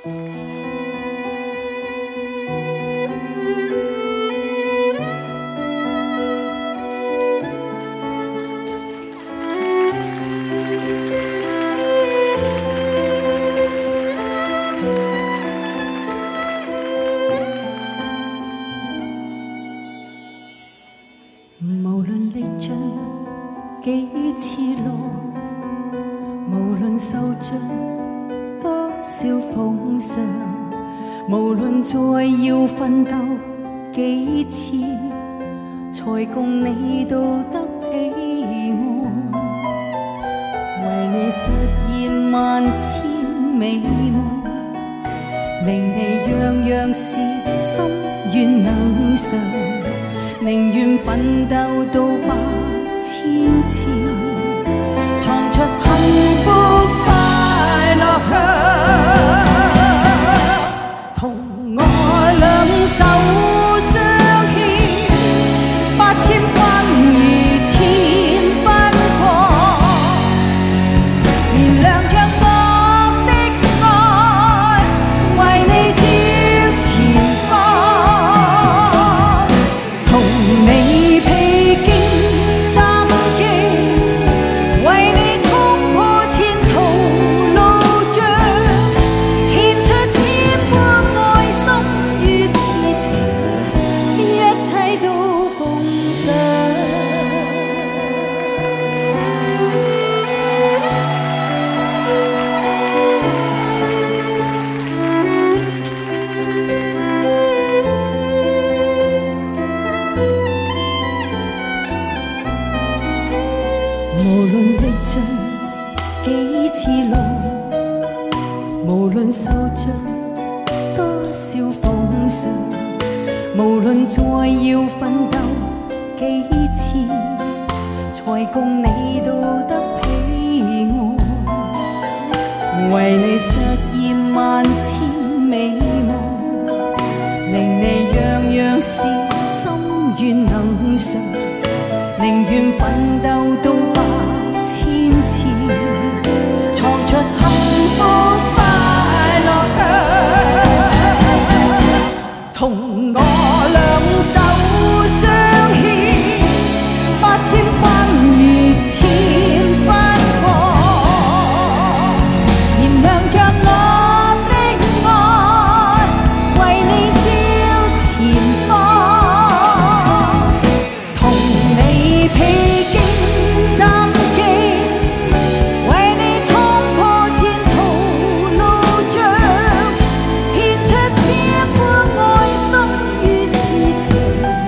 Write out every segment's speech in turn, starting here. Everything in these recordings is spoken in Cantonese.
无论历尽几次路，无论受尽多少奉上，无论再要奋斗几次，才共你到得彼岸。为你实现万千美梦，令你样样事心愿能偿。宁愿奋斗到百千次，闯出幸福快乐香。同我兩手相牽，8000關兒千分過，燃亮着我的愛，為你照前方。同你披荊斬棘，為你衝破前途路障，獻出千般愛心與痴情，一切都奉上。無論歷盡幾次路，無論受盡多少奉上，無論再要奮鬥幾次，才共你到得彼岸。為你實現萬千美夢，令你樣樣事心願能償。寧願奮鬥到百千次，創出幸福快樂香。同我兩手相牽，8000關兒千分過，燃亮着我的愛，為你照前方。同你披荊斬棘，為你衝破前途路障，獻出千般愛心與痴情，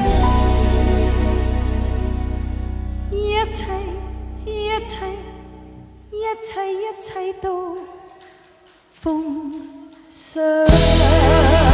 一切一切一切一切都奉上。